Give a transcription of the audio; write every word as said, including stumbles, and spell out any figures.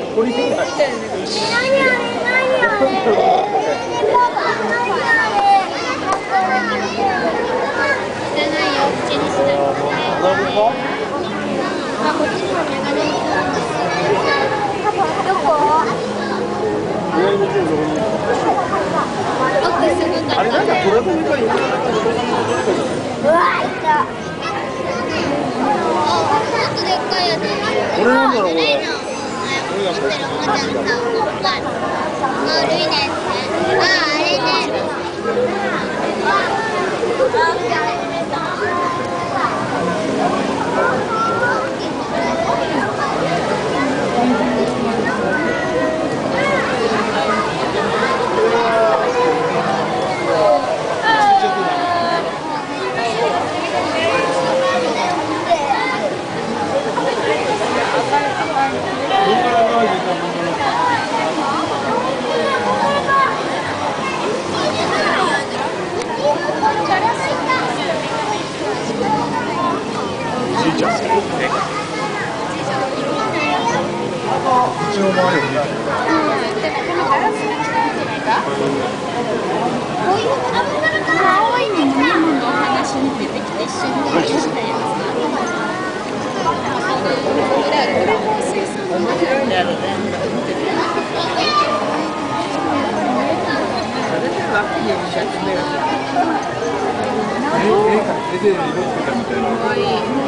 鳥みたい。 何あれ何あれ。じゃないよ、口にしない。あ、こっちにもメガネ。どこ？奥すぐか。 あれなんかトラブルがいい。 うわ、いた。あ、もっとでっかいやつ。 これなんだろうこれ。 持ってるおもちゃのさ、あ、ルイのやつね。あ、あれね。 じいちゃん好き。うちの周りを見てる。 うん、でもこのガラスが来たんじゃないか。こういう青いのもメモのお話に出てきて一緒に出てきたやつ。だからこれも水槽の中にあるね。 絵から絵で色つけたみたいな。